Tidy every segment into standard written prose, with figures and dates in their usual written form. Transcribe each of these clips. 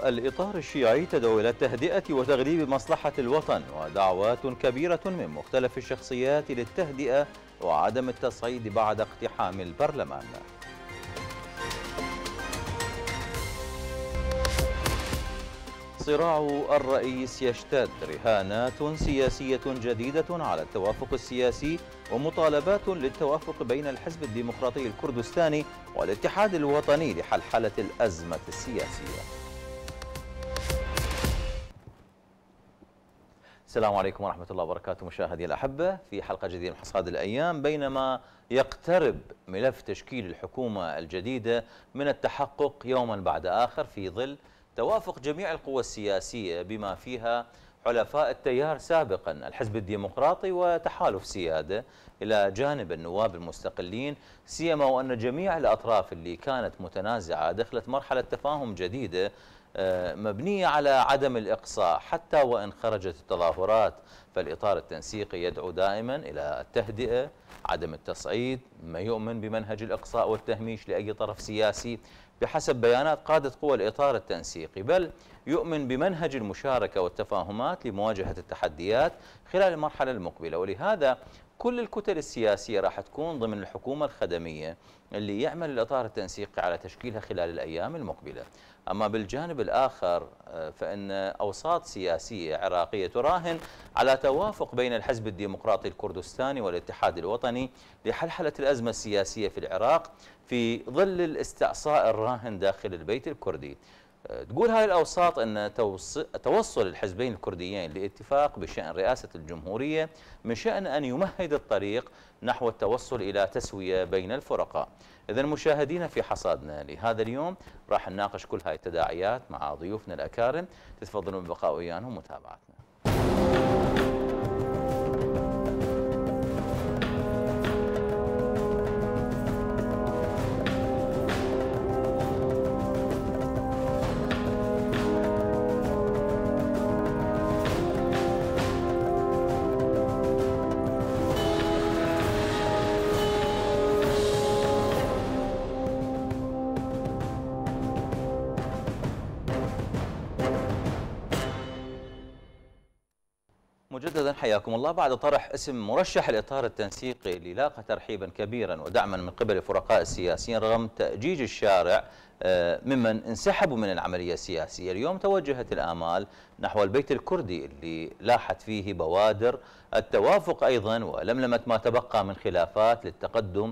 الإطار الشيعي تدعو إلى التهدئة وتغليب مصلحة الوطن، ودعوات كبيرة من مختلف الشخصيات للتهدئة وعدم التصعيد بعد اقتحام البرلمان. صراع الرئيس يشتد، رهانات سياسية جديدة على التوافق السياسي ومطالبات للتوافق بين الحزب الديمقراطي الكردستاني والاتحاد الوطني لحلحلة الأزمة السياسية. السلام عليكم ورحمة الله وبركاته مشاهدي الأحبة، في حلقة جديدة من حصاد الأيام. بينما يقترب ملف تشكيل الحكومة الجديدة من التحقق يوما بعد آخر في ظل توافق جميع القوى السياسية بما فيها حلفاء التيار سابقا الحزب الديمقراطي وتحالف سيادة إلى جانب النواب المستقلين، سيما وأن جميع الأطراف اللي كانت متنازعة دخلت مرحلة تفاهم جديدة مبنية على عدم الإقصاء. حتى وإن خرجت التظاهرات فالإطار التنسيقي يدعو دائما إلى التهدئة، عدم التصعيد، ما يؤمن بمنهج الإقصاء والتهميش لأي طرف سياسي بحسب بيانات قادة قوى الإطار التنسيقي، بل يؤمن بمنهج المشاركة والتفاهمات لمواجهة التحديات خلال المرحلة المقبلة. ولهذا كل الكتل السياسية راح تكون ضمن الحكومة الخدمية اللي يعمل الإطار التنسيقي على تشكيلها خلال الأيام المقبلة. أما بالجانب الآخر فإن أوساط سياسية عراقية تراهن على توافق بين الحزب الديمقراطي الكردستاني والاتحاد الوطني لحلحلة الأزمة السياسية في العراق في ظل الاستعصاء الراهن داخل البيت الكردي. تقول هاي الأوساط أن توصل الحزبين الكرديين لاتفاق بشأن رئاسة الجمهورية من شأن أن يمهد الطريق نحو التوصل إلى تسوية بين الفرقاء. إذن مشاهدينا، في حصادنا لهذا اليوم راح نناقش كل هاي التداعيات مع ضيوفنا الأكارم، تتفضلون بالبقاء ويانا ومتابعتنا. مجددا حياكم الله. بعد طرح اسم مرشح الإطار التنسيقي اللي لاقى ترحيبا كبيرا ودعما من قبل الفرقاء السياسيين رغم تأجيج الشارع ممن انسحبوا من العملية السياسية، اليوم توجهت الآمال نحو البيت الكردي اللي لاحت فيه بوادر التوافق أيضا ولملمت ما تبقى من خلافات للتقدم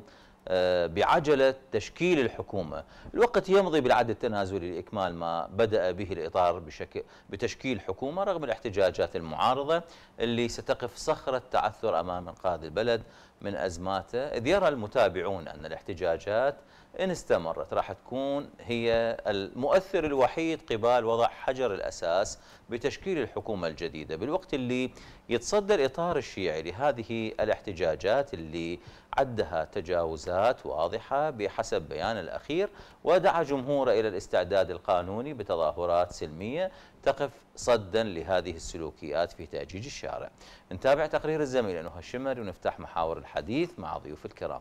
بعجلة تشكيل الحكومة. الوقت يمضي بالعد التنازلي لإكمال ما بدأ به الإطار بتشكيل حكومة رغم الاحتجاجات المعارضة اللي ستقف صخرة تعثر أمام إنقاذ البلد من أزماته، إذ يرى المتابعون أن الاحتجاجات إن استمرت راح تكون هي المؤثر الوحيد قبال وضع حجر الأساس بتشكيل الحكومة الجديدة، بالوقت اللي يتصدى الإطار الشيعي لهذه الاحتجاجات اللي عدها تجاوزات واضحة بحسب بيان الأخير، ودعا جمهوره إلى الاستعداد القانوني بتظاهرات سلمية تقف صدا لهذه السلوكيات في تأجيج الشارع. نتابع تقرير الزميلة نهى الشمري ونفتح محاور الحديث مع ضيوف الكرام.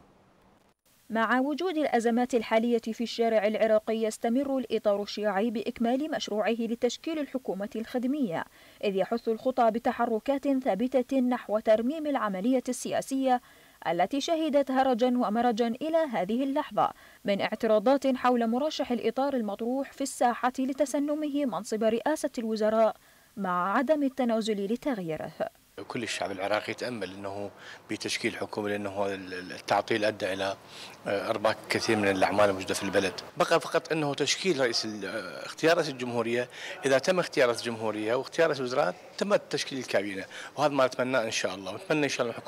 مع وجود الأزمات الحالية في الشارع العراقي، يستمر الإطار الشيعي بإكمال مشروعه لتشكيل الحكومة الخدمية، إذ يحث الخطى بتحركات ثابتة نحو ترميم العملية السياسية التي شهدت هرجا ومرجا إلى هذه اللحظة من اعتراضات حول مرشح الإطار المطروح في الساحة لتسنمه منصب رئاسة الوزراء مع عدم التنازل لتغييره. كل الشعب العراقي يتأمل أنه بتشكيل حكومة، لأنه التعطيل أدى إلى إرباك كثير من الأعمال الموجودة في البلد. بقى فقط أنه تشكيل اختيار رئيس الجمهورية. إذا تم اختيار رئيس الجمهورية واختيار رئيس الوزراء تم تشكيل الكابينة، وهذا ما نتمناه إن شاء الله. ونتمنى إن شاء الله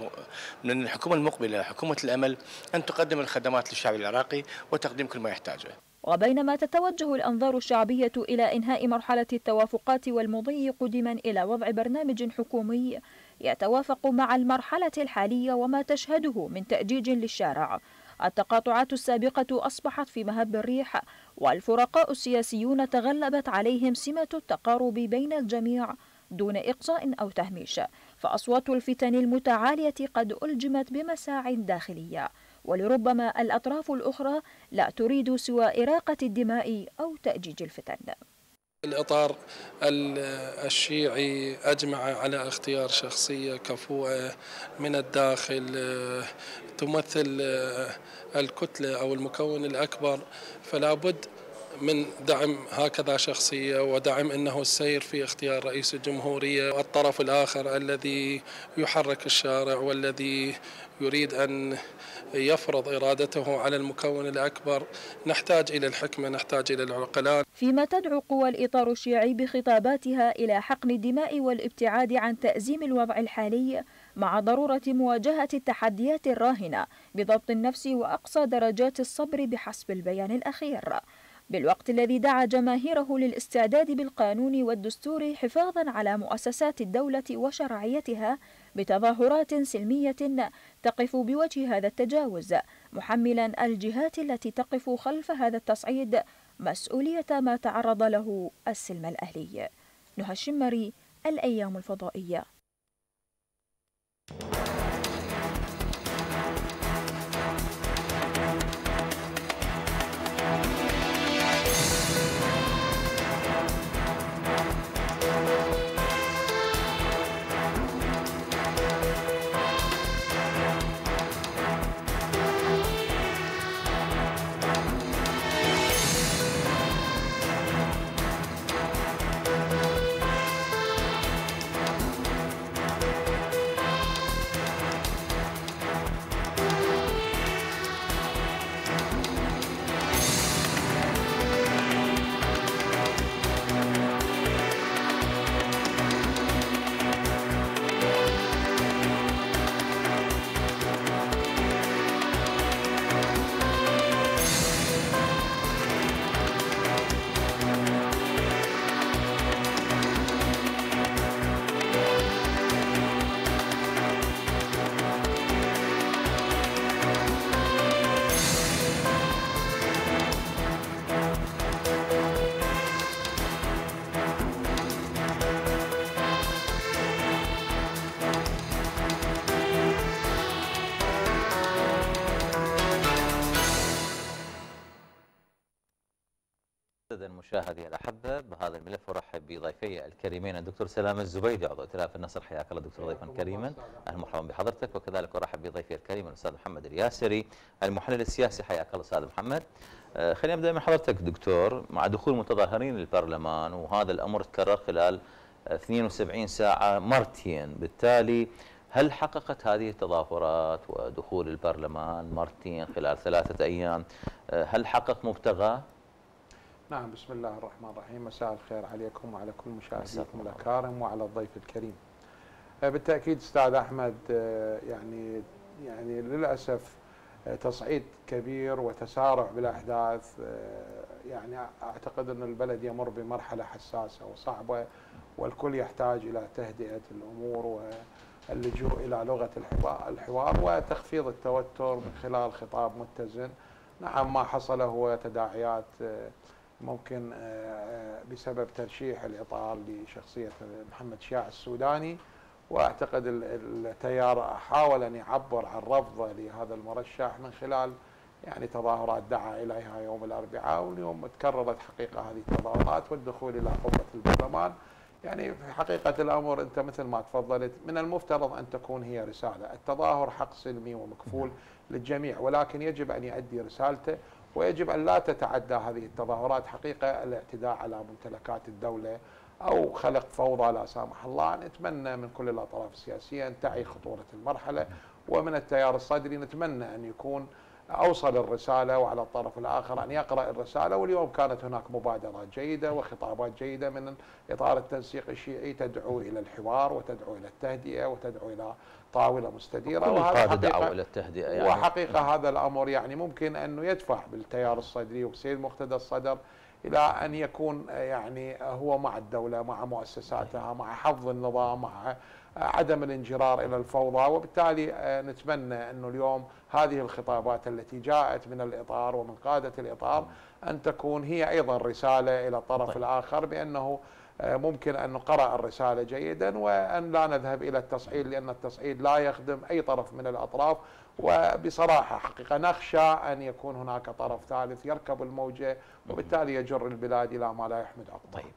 الحكومة المقبلة حكومة الأمل أن تقدم الخدمات للشعب العراقي وتقديم كل ما يحتاجه. وبينما تتوجه الأنظار الشعبية إلى إنهاء مرحلة التوافقات والمضي قدما إلى وضع برنامج حكومي يتوافق مع المرحلة الحالية وما تشهده من تأجيج للشارع، التقاطعات السابقة أصبحت في مهب الريح، والفرقاء السياسيون تغلبت عليهم سمة التقارب بين الجميع دون إقصاء أو تهميش، فأصوات الفتن المتعالية قد ألجمت بمساع داخلية، ولربما الأطراف الأخرى لا تريد سوى إراقة الدماء أو تأجيج الفتن. الإطار الشيعي أجمع على اختيار شخصية كفؤة من الداخل تمثل الكتلة أو المكون الأكبر، فلا بد من دعم هكذا شخصية ودعم أنه السير في اختيار رئيس الجمهورية. والطرف الآخر الذي يحرك الشارع والذي يريد أن يفرض إرادته على المكون الأكبر، نحتاج إلى الحكمة، نحتاج إلى العقلاء. فيما تدعو قوى الإطار الشيعي بخطاباتها إلى حقن الدماء والابتعاد عن تأزيم الوضع الحالي، مع ضرورة مواجهة التحديات الراهنة بضبط النفس وأقصى درجات الصبر بحسب البيان الأخير، بالوقت الذي دعا جماهيره للاستعداد بالقانون والدستور حفاظا على مؤسسات الدولة وشرعيتها بتظاهرات سلمية تقف بوجه هذا التجاوز، محملا الجهات التي تقف خلف هذا التصعيد مسؤولية ما تعرض له السلم الأهلي. نهى الشمري، الأيام الفضائية. مشاهدي الأحبة، بهذا الملف أرحب بضيفي الكريمين الدكتور سلام الزبيدي عضو ائتلاف النصر، حياك الله دكتور ضيفا كريما، أهلا ومرحبا بحضرتك. وكذلك أرحب بضيفي الكريم الأستاذ محمد الياسري المحلل السياسي، حياك الله أستاذ محمد. خلينا نبدأ من حضرتك دكتور. مع دخول متظاهرين للبرلمان وهذا الأمر تكرر خلال 72 ساعة مرتين، بالتالي هل حققت هذه التظاهرات ودخول البرلمان مرتين خلال 3 أيام هل حقق مبتغاه؟ نعم، بسم الله الرحمن الرحيم. مساء الخير عليكم وعلى كل مشاهديكم الأكارم وعلى الضيف الكريم. بالتأكيد أستاذ أحمد، يعني للأسف تصعيد كبير وتسارع بالأحداث. يعني أعتقد أن البلد يمر بمرحلة حساسة وصعبة، والكل يحتاج إلى تهدئة الأمور واللجوء إلى لغة الحوار وتخفيض التوتر من خلال خطاب متزن. نعم، ما حصل هو تداعيات ممكن بسبب ترشيح الإطار لشخصية محمد شياع السوداني، واعتقد التيار حاول ان يعبر عن رفضه لهذا المرشح من خلال يعني تظاهرات دعا اليها يوم الاربعاء، واليوم تكررت حقيقه هذه التظاهرات والدخول الى قبه البرلمان. يعني في حقيقه الامر انت مثل ما تفضلت، من المفترض ان تكون هي رساله، التظاهر حق سلمي ومكفول للجميع، ولكن يجب ان يؤدي رسالته، ويجب ان لا تتعدى هذه التظاهرات حقيقه الاعتداء على ممتلكات الدوله أو خلق فوضى لا سامح الله. نتمنى من كل الأطراف السياسية أن تعي خطورة المرحلة، ومن التيار الصدري نتمنى أن يكون أوصل الرسالة، وعلى الطرف الآخر أن يقرأ الرسالة. واليوم كانت هناك مبادرات جيدة وخطابات جيدة من إطار التنسيق الشيعي تدعو إلى الحوار وتدعو إلى التهدئة وتدعو إلى طاولة مستديرة، وهذا دعوا إلى التهدئة يعني. وحقيقة هذا الأمر يعني ممكن أنه يدفع بالتيار الصدري وبسيد مقتدى الصدر إلى أن يكون يعني هو مع الدولة، مع مؤسساتها، مع حفظ النظام، مع عدم الانجرار إلى الفوضى. وبالتالي نتمنى أنه اليوم هذه الخطابات التي جاءت من الإطار ومن قادة الإطار أن تكون هي أيضا رسالة إلى الطرف الآخر بأنه ممكن أن نقرأ الرسالة جيدا، وأن لا نذهب إلى التصعيد، لأن التصعيد لا يخدم أي طرف من الأطراف. وبصراحة حقيقة نخشى أن يكون هناك طرف ثالث يركب الموجة وبالتالي يجر البلاد إلى ما لا يحمد عقبه. طيب،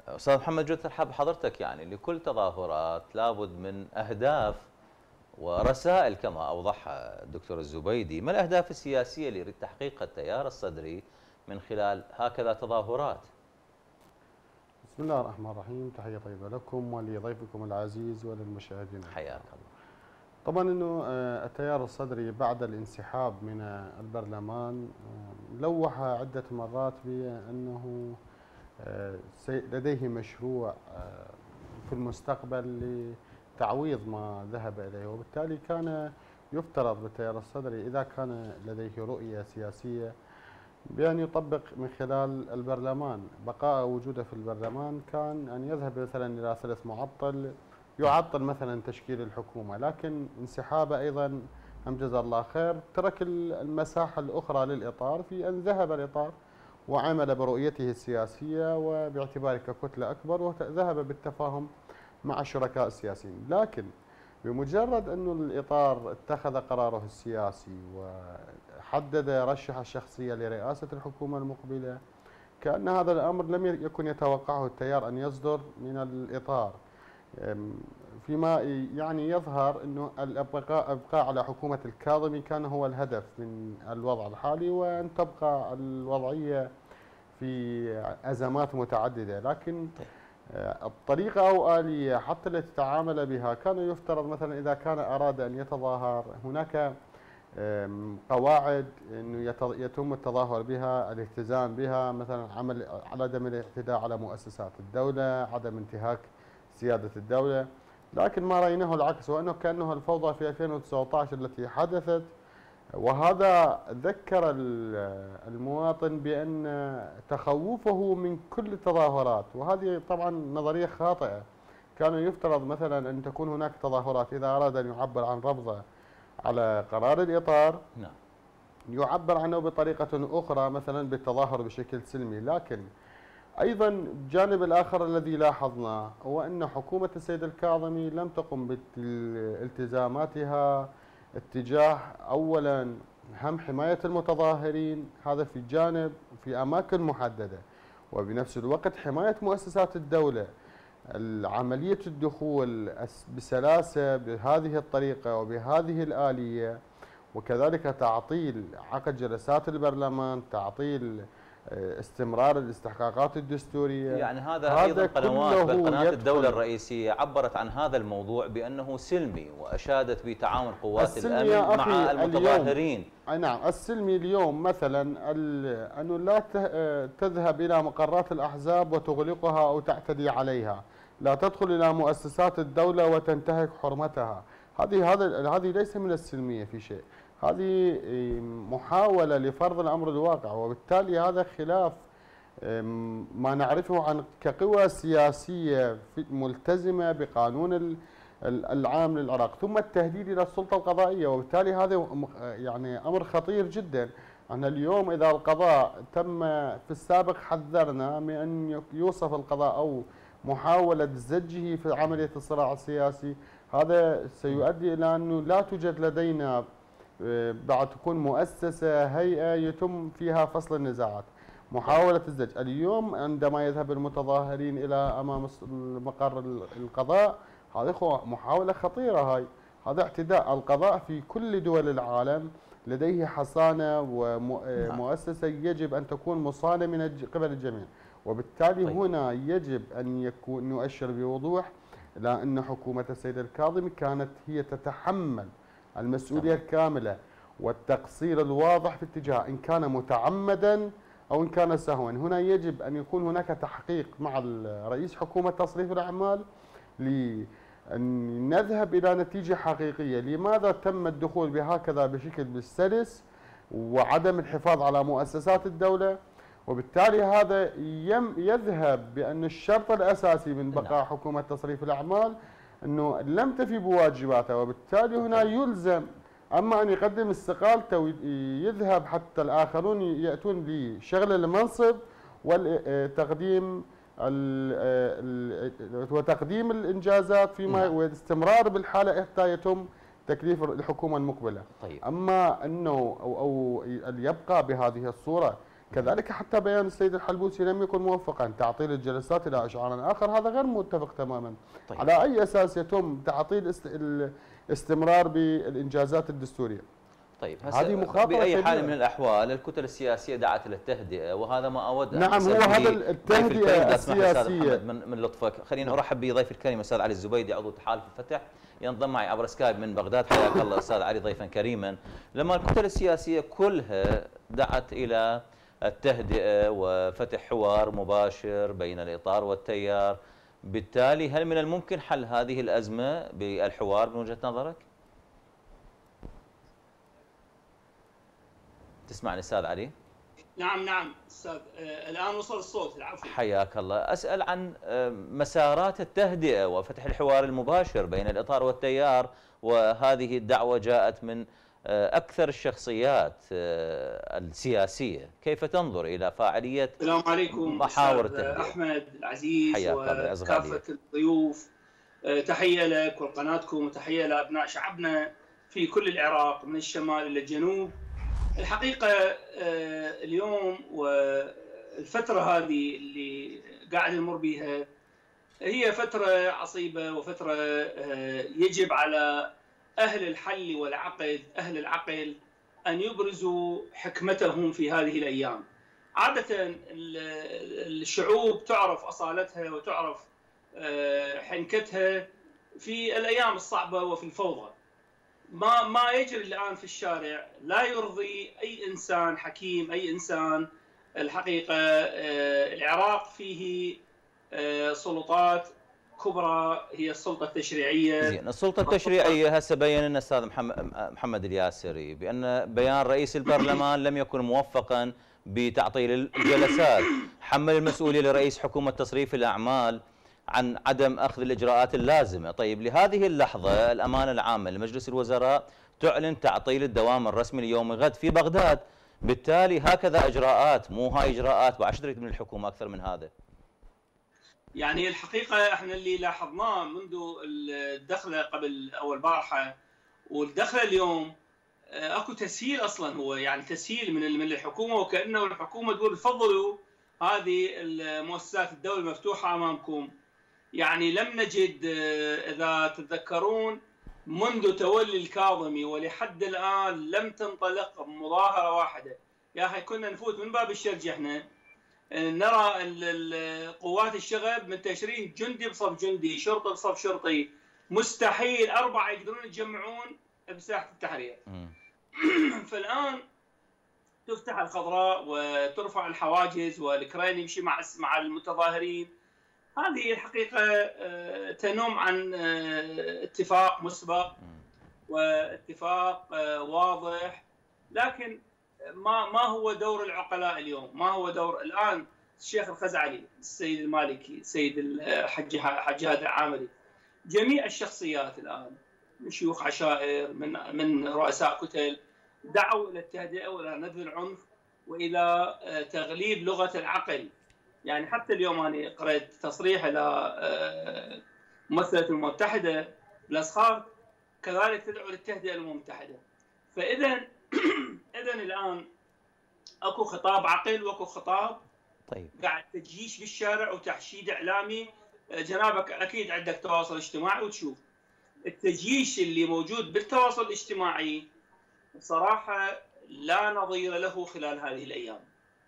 أستاذ محمد جوثر، حاب حضرتك يعني لكل تظاهرات لابد من أهداف ورسائل كما أوضحها الدكتور الزبيدي. ما الأهداف السياسية اللي يريد تحقيقها التيار الصدري من خلال هكذا تظاهرات؟ بسم الله الرحمن الرحيم، تحية طيبة لكم ولضيفكم العزيز وللمشاهدين. حياك الله. طبعا انه التيار الصدري بعد الانسحاب من البرلمان لوح عدة مرات بأنه لديه مشروع في المستقبل لتعويض ما ذهب إليه، وبالتالي كان يفترض بالتيار الصدري إذا كان لديه رؤية سياسية بأن يطبق من خلال البرلمان. بقاء وجوده في البرلمان كان أن يذهب مثلا إلى ثلث معطل يعطل مثلا تشكيل الحكومة، لكن انسحابه أيضا هم جزاه الله خير ترك المساحة الأخرى للإطار في أن ذهب الإطار وعمل برؤيته السياسية وباعتباره ككتلة أكبر، وذهب بالتفاهم مع الشركاء السياسيين. لكن بمجرد أن الإطار اتخذ قراره السياسي وحدد رشح الشخصية لرئاسة الحكومة المقبلة، كأن هذا الأمر لم يكن يتوقعه التيار أن يصدر من الإطار، فيما يعني يظهر أنه الإبقاء على حكومة الكاظمي كان هو الهدف من الوضع الحالي، وأن تبقى الوضعية في أزمات متعددة. لكن الطريقة أو آلية حتى التي تعامل بها كان يفترض مثلا إذا كان أراد أن يتظاهر هناك قواعد أنه يتم التظاهر بها، الالتزام بها، مثلا عدم الاعتداء على مؤسسات الدولة، عدم انتهاك سيادة الدولة. لكن ما رأيناه العكس، وأنه كأنه الفوضى في 2019 التي حدثت، وهذا ذكر المواطن بأن تخوفه من كل التظاهرات، وهذه طبعا نظرية خاطئة. كان يفترض مثلا أن تكون هناك تظاهرات إذا أراد أن يعبر عن رفضه على قرار الإطار يعبر عنه بطريقة أخرى، مثلا بالتظاهر بشكل سلمي. لكن أيضا الجانب الآخر الذي لاحظناه هو أن حكومة السيد الكاظمي لم تقم بالتزاماتها اتجاه أولا هم حماية المتظاهرين، هذا في جانب في أماكن محددة، وبنفس الوقت حماية مؤسسات الدولة. عملية الدخول بسلاسة بهذه الطريقة وبهذه الآلية، وكذلك تعطيل عقد جلسات البرلمان، تعطيل استمرار الاستحقاقات الدستورية. يعني هذا أيضا قنوات بل قناة الدولة الرئيسية عبرت عن هذا الموضوع بأنه سلمي، وأشادت بتعاون قوات الأمن مع المتظاهرين. نعم، السلمي اليوم مثلا أنه لا تذهب إلى مقرات الأحزاب وتغلقها أو تعتدي عليها، لا تدخل إلى مؤسسات الدولة وتنتهك حرمتها، هذه ليس من السلمية في شيء، هذه محاولة لفرض الأمر الواقع، وبالتالي هذا خلاف ما نعرفه عن كقوى سياسية ملتزمة بقانون العام للعراق، ثم التهديد إلى السلطة القضائية. وبالتالي هذا يعني أمر خطير جدا. أن اليوم إذا القضاء تم في السابق حذرنا من أن يوصف القضاء أو محاولة زجه في عملية الصراع السياسي، هذا سيؤدي إلى أنه لا توجد لدينا بعد تكون مؤسسة هيئة يتم فيها فصل النزاعات. محاولة الزج اليوم عندما يذهب المتظاهرين إلى أمام مقر القضاء، هذه محاولة خطيرة، هذا اعتداء. القضاء في كل دول العالم لديه حصانة ومؤسسة يجب أن تكون مصانة من قبل الجميع، وبالتالي هنا يجب أن نؤشر بوضوح إلى أن حكومة السيد الكاظمي كانت هي تتحمل المسؤولية الكاملة والتقصير الواضح في اتجاه إن كان متعمدا أو إن كان سهوا. هنا يجب أن يكون هناك تحقيق مع رئيس حكومة تصريف الأعمال لأن نذهب إلى نتيجة حقيقية. لماذا تم الدخول بهكذا بشكل سلس وعدم الحفاظ على مؤسسات الدولة؟ وبالتالي هذا يذهب بأن الشرط الأساسي من بقاء حكومة تصريف الأعمال أنه لم تفي بواجباتها، وبالتالي هنا يلزم أما أن يقدم استقالته ويذهب حتى الآخرون يأتون لشغل المنصب وتقديم الإنجازات فيما والاستمرار بالحالة حتى يتم تكليف الحكومة المقبلة. طيب. أما أنه أو يبقى بهذه الصورة كذلك حتى بيان السيد الحلبوسي لم يكن موفقا، تعطيل الجلسات الى اشعار اخر هذا غير متفق تماما. طيب. على اي اساس يتم تعطيل الاستمرار بالانجازات الدستوريه؟ طيب هذه مخاطرة بأي حال كبيرة. من الأحوال الكتل السياسية دعت إلى التهدئة، وهذا ما أود أن نعم، أسأل هو به هذا ضيف التهدئة الكريم. إذا سمحت أستاذ السياسية. محمد من لطفك خليني أرحب بضيف الكريم أستاذ علي الزبيدي عضو تحالف الفتح، ينضم معي عبر سكايب من بغداد. حياك الله أستاذ علي ضيفا كريما. لما الكتل السياسية كلها دعت إلى التهدئة وفتح حوار مباشر بين الإطار والتيار، بالتالي هل من الممكن حل هذه الأزمة بالحوار من وجهة نظرك؟ تسمعني استاذ علي؟ نعم استاذ، الان وصل الصوت. العفو. حياك الله. اسال عن مسارات التهدئه وفتح الحوار المباشر بين الاطار والتيار، وهذه الدعوه جاءت من اكثر الشخصيات السياسيه، كيف تنظر الى فاعليه السلام عليكم محاور التهدئه؟ احمد العزيز وكافه الضيوف، تحيه لك ولقناتكم وتحيه لابناء شعبنا في كل العراق من الشمال الى الجنوب. الحقيقة اليوم والفترة هذه اللي قاعد نمر بها هي فترة عصيبة وفترة يجب على أهل الحل والعقد، أهل العقل، أن يبرزوا حكمتهم في هذه الأيام. عادة الشعوب تعرف أصالتها وتعرف حنكتها في الأيام الصعبة وفي الفوضى. ما يجري الآن في الشارع لا يرضي أي إنسان حكيم، أي إنسان. الحقيقة العراق فيه سلطات كبرى، هي السلطة التشريعية. زين، السلطة التشريعية هسه بين لنا الأستاذ محمد الياسري بأن بيان رئيس البرلمان لم يكن موفقا بتعطيل الجلسات، حمل المسؤولية لرئيس حكومة تصريف الأعمال عن عدم أخذ الإجراءات اللازمة. طيب، لهذه اللحظة الأمانة العامة لمجلس الوزراء تعلن تعطيل الدوام الرسمي ليوم غد في بغداد، بالتالي هكذا إجراءات، مو هاي إجراءات وعش تريد من الحكومة أكثر من هذا؟ يعني الحقيقة احنا اللي لاحظناه منذ الدخلة قبل أو البارحة والدخلة اليوم اكو تسهيل اصلا، هو يعني تسهيل من الحكومة، وكأنه الحكومة تقول تفضلوا هذه المؤسسات الدولة مفتوحة أمامكم. يعني لم نجد، إذا تتذكرون، منذ تولي الكاظمي ولحد الآن لم تنطلق مظاهرة واحدة. يا أخي كنا نفوت من باب الشرج احنا نرى قوات الشغب منتشرين، جندي بصف جندي، شرطي بصف شرطي، مستحيل 4 يقدرون يتجمعون بساحة التحرير. فالآن تفتح الخضراء وترفع الحواجز والكرين يمشي مع المتظاهرين. هذه الحقيقة تنم عن اتفاق مسبق واتفاق واضح، لكن ما هو دور العقلاء اليوم؟ ما هو دور الآن الشيخ الخزعلي، السيد المالكي، السيد الحج هذا العامري، جميع الشخصيات الآن من شيوخ عشائر، من رؤساء كتل، دعوا إلى التهدئة وإلى نبذ العنف وإلى تغليب لغة العقل. يعني حتى اليوم أنا قرأت تصريح إلى ممثلة الأمم المتحدة الأصخار كذلك تدعو للتهدئة الأمم المتحدة. فإذا الآن أكو خطاب عقل وأكو خطاب طيب قاعد تجيش بالشارع وتحشيد إعلامي. جنابك أكيد عندك تواصل اجتماعي وتشوف التجيش اللي موجود بالتواصل الاجتماعي بصراحة لا نظير له خلال هذه الأيام.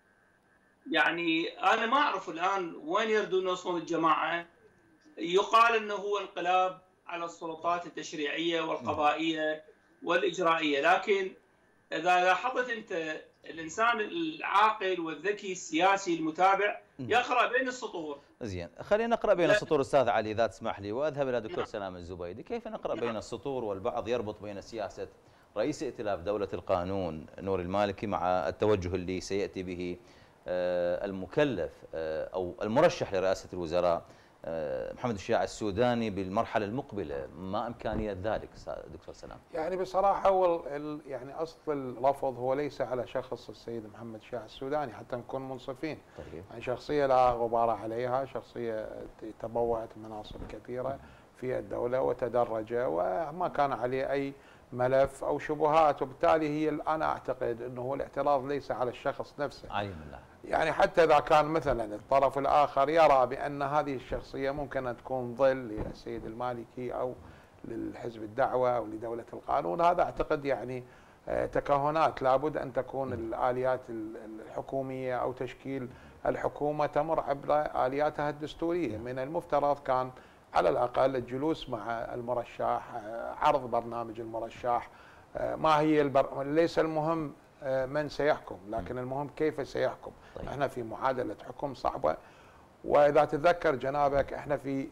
يعني أنا ما أعرف الآن وين يردون يوصلون الجماعة. يقال أنه هو انقلاب على السلطات التشريعية والقضائية والإجرائية، لكن إذا لاحظت أنت الإنسان العاقل والذكي السياسي المتابع يقرأ بين السطور. زين، خلينا نقرأ بين السطور أستاذ علي إذا تسمح لي، وأذهب إلى دكتور سلام الزبيدي. كيف نقرأ بين السطور والبعض يربط بين سياسة رئيس ائتلاف دولة القانون نور المالكي مع التوجه اللي سيأتي به المكلف أو المرشح لرئاسة الوزراء محمد الشياع السوداني بالمرحلة المقبلة؟ ما إمكانية ذلك دكتور سلام؟ يعني بصراحة هو يعني أصل اللفظ هو ليس على شخص السيد محمد الشياع السوداني حتى نكون منصفين. طيب. يعني شخصية لا غبار عليها، شخصية تبوأت مناصب كثيرة في الدولة وتدرج وما كان عليه أي ملف او شبهات، وبالتالي هي انا اعتقد انه هو الاعتراض ليس على الشخص نفسه. علي بالله. يعني حتى اذا كان مثلا الطرف الاخر يرى بان هذه الشخصيه ممكن ان تكون ظل للسيد المالكي او للحزب الدعوه او لدوله القانون، هذا اعتقد يعني تكهنات. لابد ان تكون الاليات الحكوميه او تشكيل الحكومه تمر عبر الياتها الدستوريه. من المفترض كان على الاقل الجلوس مع المرشح، عرض برنامج المرشح، ما هي ليس المهم من سيحكم، لكن المهم كيف سيحكم. طيب. احنا في معادله حكم صعبه، واذا تتذكر جنابك احنا في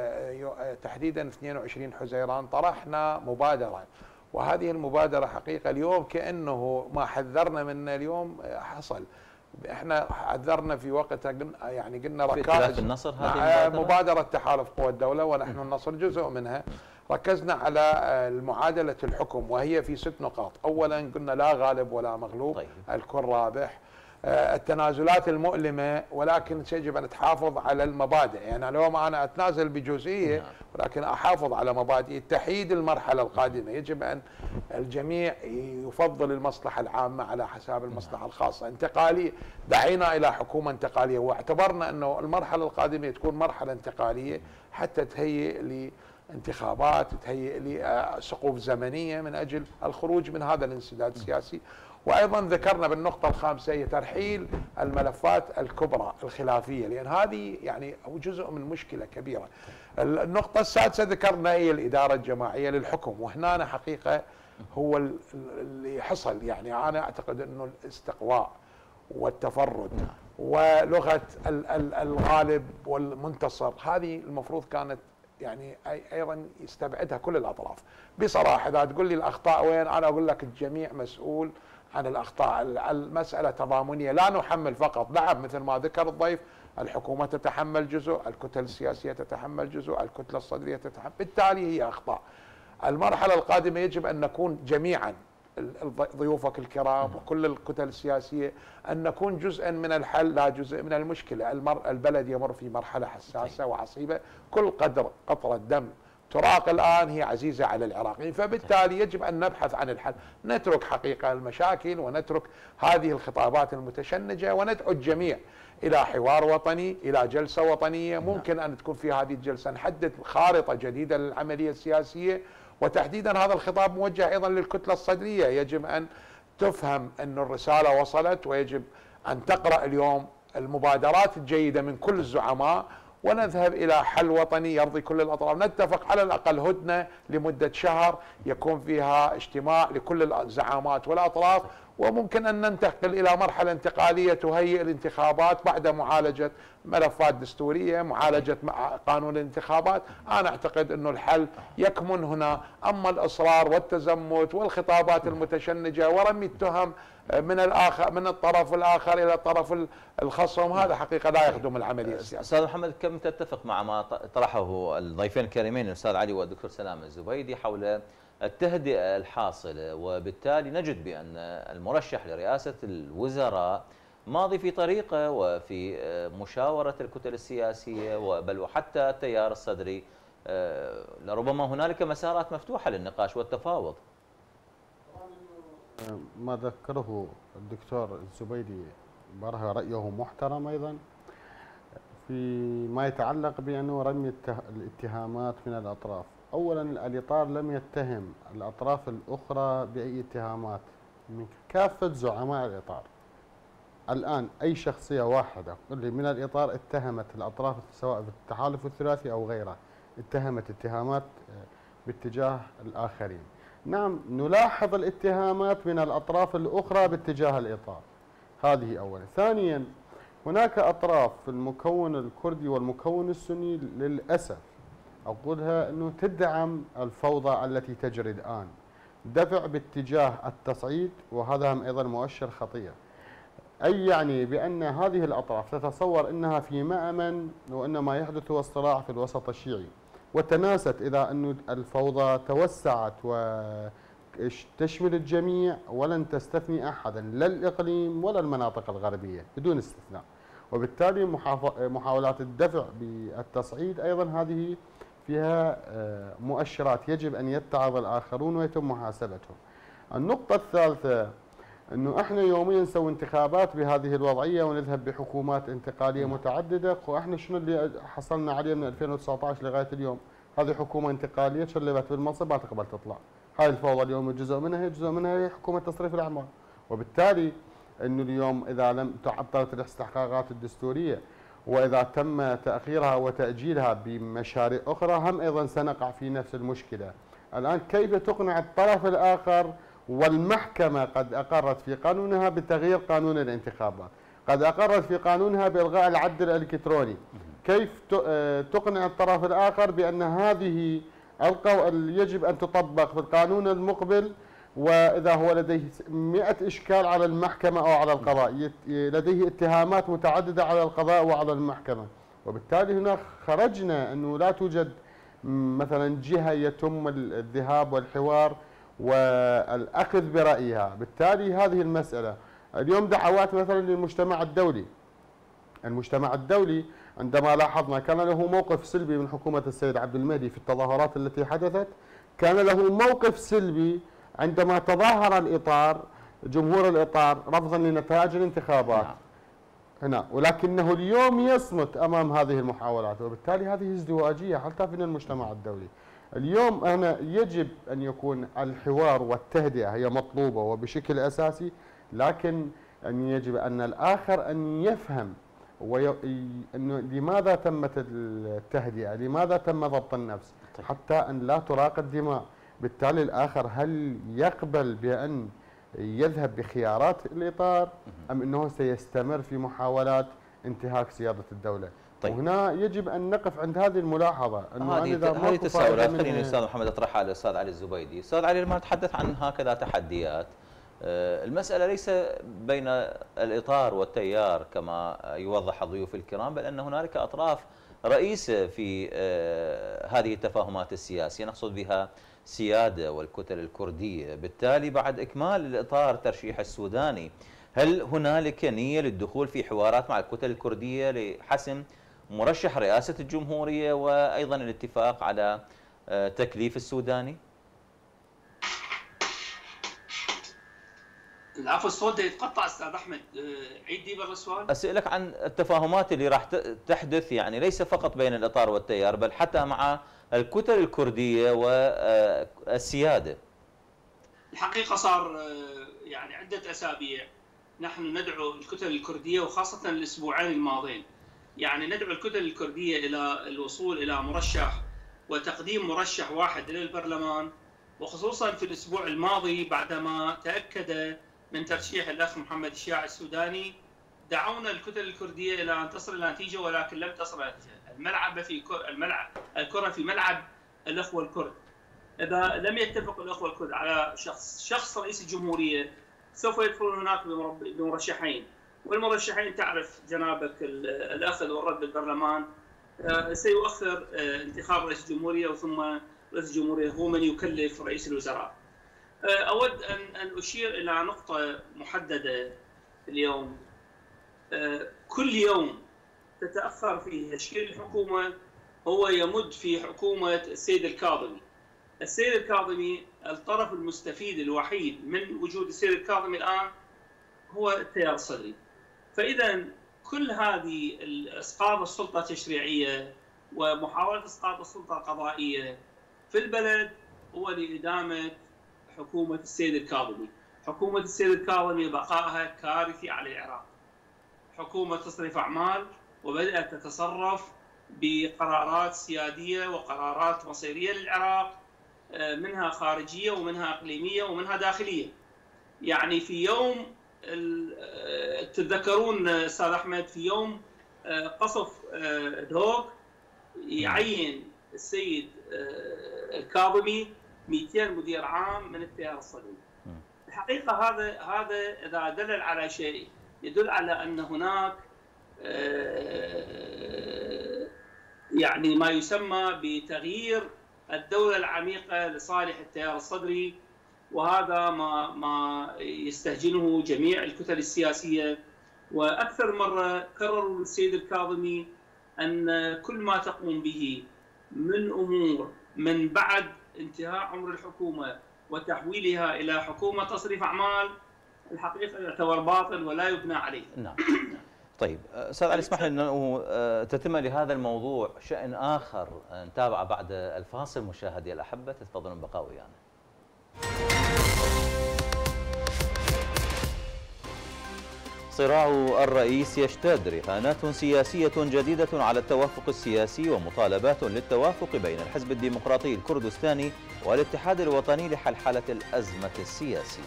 تحديدا 22 حزيران طرحنا مبادره، وهذه المبادره حقيقه اليوم كانه ما حذرنا منه اليوم حصل. احنا حذرنا في وقتها، يعني قلنا ركائز النصر هذه مبادره تحالف قوى الدوله، ونحن النصر جزء منها. ركزنا على المعادله الحكم وهي في 6 نقاط. اولا قلنا لا غالب ولا مغلوب. طيب. الكل رابح. التنازلات المؤلمه، ولكن يجب ان تحافظ على المبادئ. يعني اليوم انا اتنازل بجزئيه ولكن احافظ على مبادئ. التحييد المرحله القادمه يجب ان الجميع يفضل المصلحه العامه على حساب المصلحه الخاصه. انتقاليه، دعينا الى حكومه انتقاليه، واعتبرنا انه المرحله القادمه تكون مرحله انتقاليه حتى تهيئ لانتخابات، تهيئ لسقوف زمنيه من اجل الخروج من هذا الانسداد السياسي. وايضا ذكرنا بالنقطه الخامسه هي ترحيل الملفات الكبرى الخلافيه، لان هذه يعني جزء من مشكله كبيره. النقطه السادسه ذكرنا هي الاداره الجماعيه للحكم، وهنا حقيقه هو اللي حصل. يعني انا اعتقد انه الاستقواء والتفرد ولغه الغالب والمنتصر هذه المفروض كانت يعني ايضا يستبعدها كل الاطراف. بصراحه اذا تقول لي الاخطاء وين، انا اقول لك الجميع مسؤول عن الاخطاء. المساله تضامنيه، لا نحمل فقط. نعم مثل ما ذكر الضيف، الحكومه تتحمل جزء، الكتل السياسيه تتحمل جزء، الكتله الصدريه تتحمل، بالتالي هي اخطاء. المرحله القادمه يجب ان نكون جميعا، ضيوفك الكرام وكل الكتل السياسيه، ان نكون جزءا من الحل لا جزء من المشكله. البلد يمر في مرحله حساسه وعصيبه، كل قطره دم تراق الآن هي عزيزة على العراقيين، فبالتالي يجب أن نبحث عن الحل. نترك حقيقة المشاكل ونترك هذه الخطابات المتشنجة، وندعو الجميع إلى حوار وطني، إلى جلسة وطنية. ممكن أن تكون في هذه الجلسة نحدد خارطة جديدة للعملية السياسية، وتحديدا هذا الخطاب موجه أيضا للكتلة الصدرية. يجب أن تفهم أن الرسالة وصلت، ويجب أن تقرأ اليوم المبادرات الجيدة من كل الزعماء، ونذهب إلى حل وطني يرضي كل الأطراف. نتفق على الأقل هدنة لمدة شهر يكون فيها اجتماع لكل الزعامات والأطراف، وممكن أن ننتقل إلى مرحلة انتقالية تهيئ الانتخابات بعد معالجة ملفات دستورية، معالجة قانون الانتخابات. أنا أعتقد أنه الحل يكمن هنا. أما الإصرار والتزمت والخطابات المتشنجة ورمي التهم من الطرف الآخر إلى الطرف الخصم، هذا حقيقة لا يخدم العملية السياسية. أستاذ محمد، كم تتفق مع ما طرحه الضيفين الكريمين الأستاذ علي والدكتور سلام الزبيدي حول التهدئة الحاصلة، وبالتالي نجد بأن المرشح لرئاسة الوزراء ماضي في طريقه وفي مشاورة الكتل السياسية بل وحتى التيار الصدري، لربما هنالك مسارات مفتوحة للنقاش والتفاوض. ما ذكره الدكتور الزبيدي بره رأيه محترم أيضا في ما يتعلق بأنه رمي الاتهامات من الأطراف. أولا الإطار لم يتهم الأطراف الأخرى بأي اتهامات من كافة زعماء الإطار. الآن أي شخصية واحدة اللي من الإطار اتهمت الأطراف سواء في التحالف الثلاثي أو غيره، اتهمت اتهامات باتجاه الآخرين. نعم نلاحظ الاتهامات من الأطراف الأخرى باتجاه الإطار، هذه أولا. ثانيا هناك أطراف في المكون الكردي والمكون السني للأسف أقولها أنه تدعم الفوضى التي تجري الآن، دفع باتجاه التصعيد، وهذا أيضا مؤشر خطير. أي يعني بأن هذه الأطراف تتصور أنها في مأمن، وأن ما يحدث هو الصراع في الوسط الشيعي، وتناست إذا أن الفوضى توسعت وتشمل الجميع ولن تستثني أحدا، لا الإقليم ولا المناطق الغربية بدون استثناء. وبالتالي محاولات الدفع بالتصعيد أيضا هذه فيها مؤشرات يجب أن يتعظ الآخرون ويتم محاسبتهم. النقطة الثالثة أنه إحنا يوميا نسوي انتخابات بهذه الوضعية ونذهب بحكومات انتقالية متعددة، وإحنا شنو اللي حصلنا عليه من 2019 لغاية اليوم؟ هذه حكومة انتقالية شلبت بالمنصب ما تقبل تطلع. هاي الفوضى اليوم جزء منها هي حكومة تصريف الأعمال، وبالتالي أنه اليوم إذا لم تعطلت الاستحقاقات الدستورية وإذا تم تأخيرها وتأجيلها بمشاريع أخرى هم أيضا سنقع في نفس المشكلة. الآن كيف تقنع الطرف الآخر؟ والمحكمة قد أقرت في قانونها بتغيير قانون الانتخابات، قد أقرت في قانونها بإلغاء العد الإلكتروني. كيف تقنع الطرف الآخر بأن هذه يجب أن تطبق في القانون المقبل، وإذا هو لديه 100 إشكال على المحكمة أو على القضاء، لديه اتهامات متعددة على القضاء وعلى المحكمة، وبالتالي هنا خرجنا أنه لا توجد مثلا جهة يتم الذهاب والحوار والأخذ برأيها. بالتالي هذه المسألة اليوم دعوات مثلا للمجتمع الدولي. المجتمع الدولي عندما لاحظنا كان له موقف سلبي من حكومة السيد عبد المهدي في التظاهرات التي حدثت، كان له موقف سلبي عندما تظاهر الإطار جمهور الإطار رفضا لنتائج الانتخابات هنا، ولكنه اليوم يصمت أمام هذه المحاولات، وبالتالي هذه ازدواجية حتى في المجتمع الدولي. اليوم هنا يجب أن يكون الحوار والتهدئة هي مطلوبة وبشكل أساسي، لكن أن يجب أن الآخر أن يفهم أنه لماذا تمت التهدئة، لماذا تم ضبط النفس، حتى أن لا تراق الدماء. بالتالي الآخر هل يقبل بأن يذهب بخيارات الإطار أم أنه سيستمر في محاولات انتهاك سيادة الدولة؟ طيب. وهنا يجب أن نقف عند هذه الملاحظة. هذه تساؤلات خليني أستاذ محمد أطرحها على الأستاذ علي الزبيدي. أستاذ علي، لما نتحدث عن هكذا تحديات، المسألة ليس بين الإطار والتيار كما يوضح الضيوف الكرام، بل أن هنالك أطراف رئيسة في هذه التفاهمات السياسية، نقصد بها سيادة والكتل الكردية. بالتالي بعد إكمال الإطار ترشيح السوداني، هل هنالك نية للدخول في حوارات مع الكتل الكردية لحسم مرشح رئاسة الجمهورية وأيضا الاتفاق على تكليف السوداني؟ العفو، الصوت يتقطع استاذ احمد، عيد دي برا السؤال. اسالك عن التفاهمات اللي راح تحدث، يعني ليس فقط بين الاطار والتيار بل حتى مع الكتل الكرديه والسياده. الحقيقه صار يعني عده اسابيع نحن ندعو الكتل الكرديه، وخاصه الاسبوعين الماضيين يعني ندعو الكتل الكرديه الى الوصول الى مرشح وتقديم مرشح واحد للبرلمان، وخصوصا في الاسبوع الماضي بعدما تاكد من ترشيح الاخ محمد الشياع السوداني دعونا الكتل الكرديه الى ان تصل الى نتيجه، ولكن لم تصل الى نتيجه. الكره في ملعب الاخوه الكرد. اذا لم يتفق الاخوه الكرد على شخص رئيس الجمهوريه سوف يدخلون هناك بمرشحين، والمرشحين تعرف جنابك الاخذ والرد بالبرلمان سيؤخر انتخاب رئيس الجمهوريه، وثم رئيس الجمهوريه هو من يكلف رئيس الوزراء. أود أن أشير إلى نقطة محددة اليوم. كل يوم تتأخر فيه تشكيل الحكومة هو يمد في حكومة السيد الكاظمي. السيد الكاظمي الطرف المستفيد الوحيد من وجود السيد الكاظمي الآن هو التيار الصدري. فإذا كل هذه إسقاط السلطة التشريعية ومحاولة إسقاط السلطة القضائية في البلد هو لإدامة حكومة السيد الكاظمي. حكومة السيد الكاظمي بقائها كارثي على العراق. حكومة تصرف أعمال وبدأت تتصرف بقرارات سيادية وقرارات مصيرية للعراق، منها خارجية ومنها إقليمية ومنها داخلية. يعني في يوم تتذكرون أستاذ أحمد، في يوم قصف دهوك يعين السيد الكاظمي 200 مدير عام من التيار الصدري. الحقيقة هذا إذا دلل على شيء يدل على أن هناك يعني ما يسمى بتغيير الدولة العميقة لصالح التيار الصدري، وهذا ما يستهجنه جميع الكتل السياسية. وأكثر مرة كرروا للسيد الكاظمي أن كل ما تقوم به من أمور من بعد انتهاء عمر الحكومة وتحويلها إلى حكومة تصريف أعمال الحقيقة يعتبر باطل ولا يبنى عليه. نعم. طيب أستاذ علي، اسمح لي أنه تتم لهذا الموضوع شأن آخر نتابعه بعد الفاصل. مشاهدي الأحبة تتفضلون بقاء ويانا. صراع الرئيس يشتد، رهانات سياسية جديدة على التوافق السياسي ومطالبات للتوافق بين الحزب الديمقراطي الكردستاني والاتحاد الوطني لحلحلة الأزمة السياسية.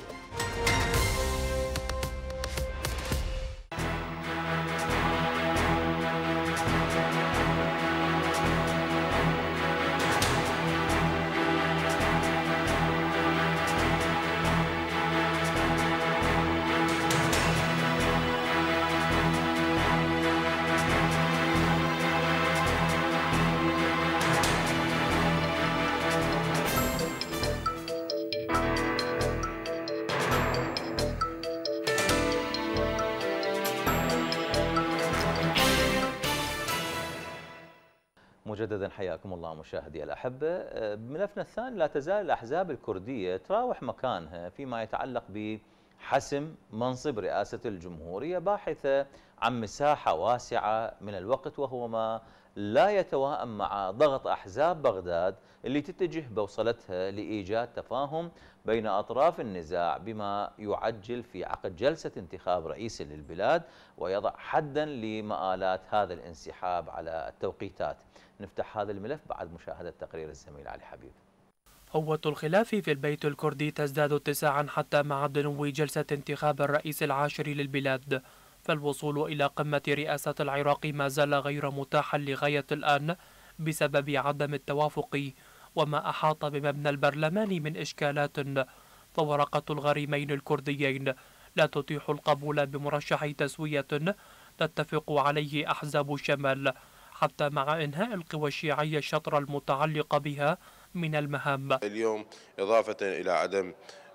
مجددا حياكم الله مشاهدي الأحبة. بملفنا الثاني، لا تزال الأحزاب الكردية تراوح مكانها فيما يتعلق بحسم منصب رئاسة الجمهورية، باحثة عن مساحة واسعة من الوقت، وهو ما لا يتوائم مع ضغط أحزاب بغداد اللي تتجه بوصلتها لإيجاد تفاهم بين أطراف النزاع، بما يعجل في عقد جلسة انتخاب رئيس للبلاد ويضع حدا لمآلات هذا الانسحاب على التوقيتات. نفتح هذا الملف بعد مشاهدة تقرير الزميل علي حبيب. هوة الخلاف في البيت الكردي تزداد اتساعا حتى مع دنو جلسة انتخاب الرئيس العاشر للبلاد، فالوصول إلى قمة رئاسة العراق ما زال غير متاحا لغاية الآن بسبب عدم التوافق وما أحاط بمبنى البرلمان من إشكالات، فورقة الغريمين الكرديين لا تتيح القبول بمرشح تسوية تتفق عليه أحزاب الشمال، حتى مع إنهاء القوى الشيعية الشطر المتعلقة بها من المهام. اليوم إضافة إلى عدم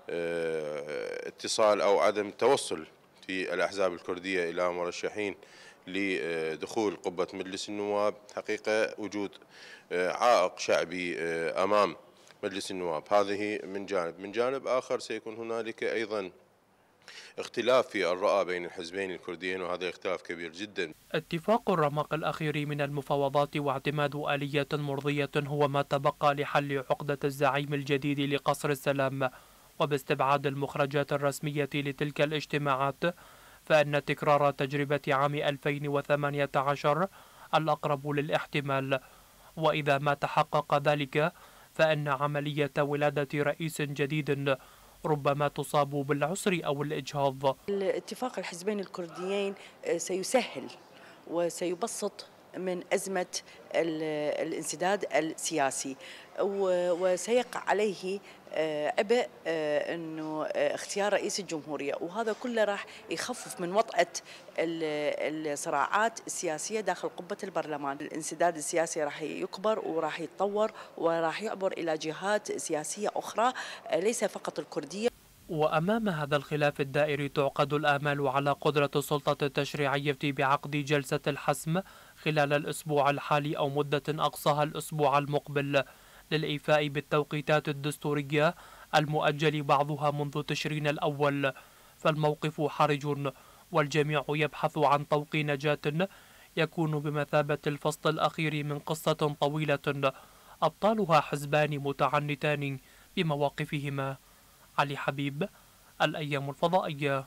اتصال أو عدم توصل في الأحزاب الكردية إلى مرشحين لدخول قبة مجلس النواب، حقيقة وجود عائق شعبي أمام مجلس النواب، هذه من جانب آخر سيكون هنالك أيضا اختلاف في الرؤى بين الحزبين الكرديين، وهذا اختلاف كبير جدا. اتفاق الرمق الأخير من المفاوضات واعتماد آليات مرضية هو ما تبقى لحل عقدة الزعيم الجديد لقصر السلام، وباستبعاد المخرجات الرسمية لتلك الاجتماعات، فإن تكرار تجربة عام 2018 الأقرب للاحتمال، وإذا ما تحقق ذلك فإن عملية ولادة رئيس جديد ربما تصاب بالعسر أو الإجهاض. الاتفاق الحزبين الكرديين سيسهل وسيبسط من أزمة الانسداد السياسي، وسيقع عليه عبء أنه اختيار رئيس الجمهورية، وهذا كله راح يخفف من وطأة الصراعات السياسية داخل قبة البرلمان. الانسداد السياسي راح يكبر وراح يتطور وراح يعبر إلى جهات سياسية أخرى ليس فقط الكردية. وأمام هذا الخلاف الدائري تعقد الآمال على قدرة السلطة التشريعية بعقد جلسة الحسم خلال الأسبوع الحالي أو مدة أقصاها الأسبوع المقبل، للإيفاء بالتوقيتات الدستورية المؤجل بعضها منذ تشرين الأول. فالموقف حرج، والجميع يبحث عن طوق نجاة يكون بمثابة الفصل الأخير من قصة طويلة أبطالها حزبان متعنتان بمواقفهما. علي حبيب، الأيام الفضائية.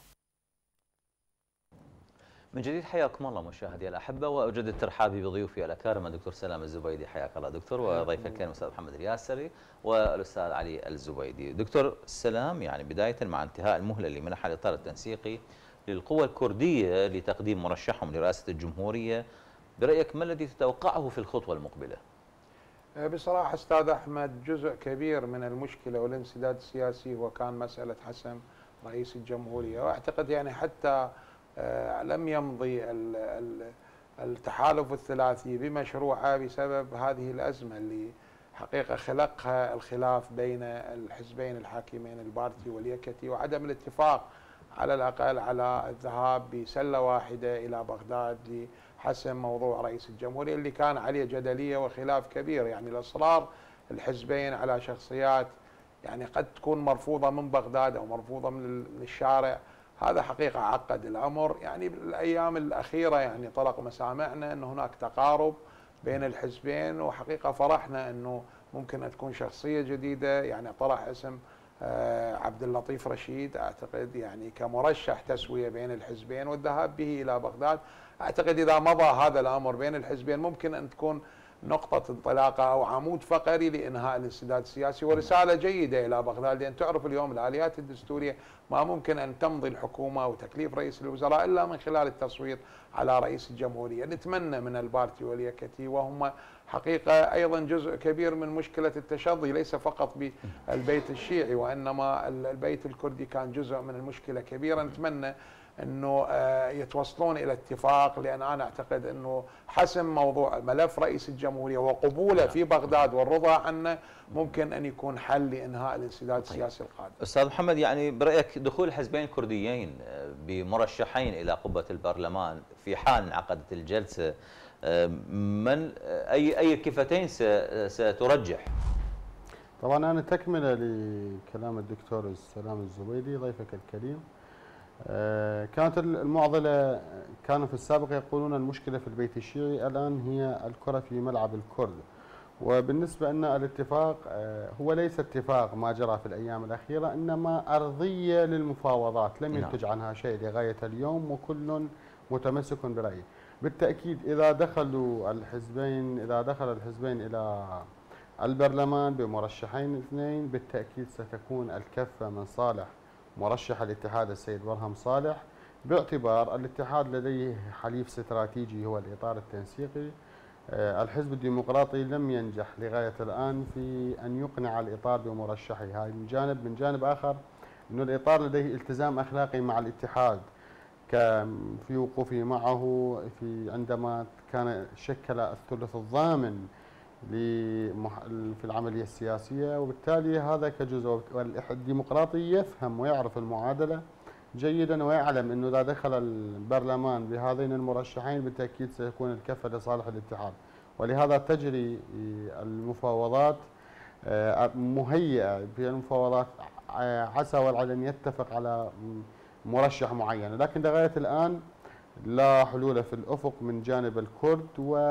من جديد حياكم الله مشاهدي الأحبة، وأجدد ترحابي بضيوفي الأكارم الدكتور سلام الزبيدي، حياك الله دكتور، وضيف الكريم الأستاذ محمد الياسري والأستاذ علي الزبيدي. دكتور سلام، يعني بداية مع انتهاء المهلة اللي منحها الإطار التنسيقي للقوى الكردية لتقديم مرشحهم لرئاسة الجمهورية، برأيك ما الذي تتوقعه في الخطوة المقبلة؟ بصراحة أستاذ أحمد، جزء كبير من المشكلة والانسداد السياسي هو كان مسألة حسم رئيس الجمهورية، وأعتقد يعني حتى لم يمضي التحالف الثلاثي بمشروعه بسبب هذه الأزمة اللي حقيقة خلقها الخلاف بين الحزبين الحاكمين البارتي واليكتي، وعدم الاتفاق على الأقل على الذهاب بسلة واحدة إلى بغداد حسم موضوع رئيس الجمهورية اللي كان عليه جدلية وخلاف كبير. يعني الإصرار الحزبين على شخصيات يعني قد تكون مرفوضة من بغداد أو مرفوضة من الشارع، هذا حقيقة عقد الأمر. يعني بالأيام الأخيرة يعني طرق مسامعنا أن هناك تقارب بين الحزبين، وحقيقة فرحنا أنه ممكن أن تكون شخصية جديدة. يعني طرح اسم عبد اللطيف رشيد أعتقد يعني كمرشح تسوية بين الحزبين والذهاب به إلى بغداد. أعتقد إذا مضى هذا الأمر بين الحزبين ممكن أن تكون نقطة انطلاقة أو عمود فقري لإنهاء الانسداد السياسي، ورسالة جيدة إلى بغداد. لأن تعرف اليوم الآليات الدستورية ما ممكن أن تمضي الحكومة وتكليف رئيس الوزراء إلا من خلال التصويت على رئيس الجمهورية. نتمنى من البارتي واليكتي، وهم حقيقة أيضا جزء كبير من مشكلة التشظي ليس فقط بالبيت الشيعي وإنما البيت الكردي كان جزء من المشكلة كبيرة. نتمنى أنه يتوصلون إلى اتفاق، لأن أنا أعتقد أنه حسم موضوع ملف رئيس الجمهورية وقبوله في بغداد والرضا عنه ممكن أن يكون حل لإنهاء الانسداد السياسي القادم. أستاذ محمد، يعني برأيك دخول الحزبين الكرديين بمرشحين إلى قبة البرلمان في حال انعقدت الجلسة، من أي كفتين سترجح؟ طبعا أنا تكملة لكلام الدكتور سلام الزبيدي ضيفك الكريم. كانت المعضلة، كانوا في السابق يقولون المشكلة في البيت الشيعي، الآن هي الكرة في ملعب الكرد. وبالنسبة لنا الاتفاق هو ليس اتفاق ما جرى في الأيام الأخيرة، إنما أرضية للمفاوضات لم ينتج عنها شيء لغاية اليوم، وكل متمسك برأيه. بالتأكيد إذا دخل الحزبين إلى البرلمان بمرشحين اثنين بالتأكيد ستكون الكفة من صالح مرشح الاتحاد السيد برهم صالح، باعتبار الاتحاد لديه حليف استراتيجي هو الإطار التنسيقي. الحزب الديمقراطي لم ينجح لغاية الآن في أن يقنع الإطار بمرشحه، هاي من جانب. من جانب آخر أن الإطار لديه التزام أخلاقي مع الاتحاد في وقوفه معه عندما كان شكل الثلث الضامن في العملية السياسية، وبالتالي هذا كجزء. والديمقراطي يفهم ويعرف المعادلة جيدا ويعلم أنه إذا دخل البرلمان بهذين المرشحين بالتأكيد سيكون الكفة لصالح الاتحاد، ولهذا تجري المفاوضات مهيئة في المفاوضات عسى ولعل أن يتفق على مرشح معين. لكن لغاية الآن لا حلول في الأفق من جانب الكرد،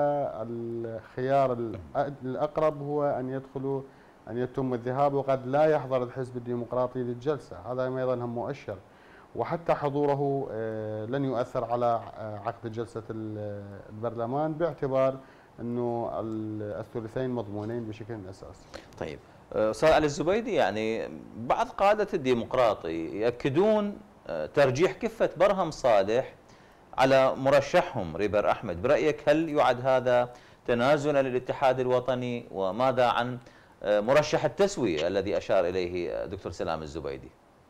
والخيار الأقرب هو أن يتم الذهاب، وقد لا يحضر الحزب الديمقراطي للجلسة. هذا أيضا هم مؤشر، وحتى حضوره لن يؤثر على عقد جلسة البرلمان باعتبار أنه الثلثين مضمونين بشكل أساسي. طيب أستاذ علي الزبيدي، يعني بعض قادة الديمقراطي يأكدون ترجيح كفة برهم صالح على مرشحهم ريبر أحمد. برأيك هل يعد هذا تنازلا للاتحاد الوطني؟ وماذا عن مرشح التسوية الذي أشار إليه دكتور سلام الزبيدي؟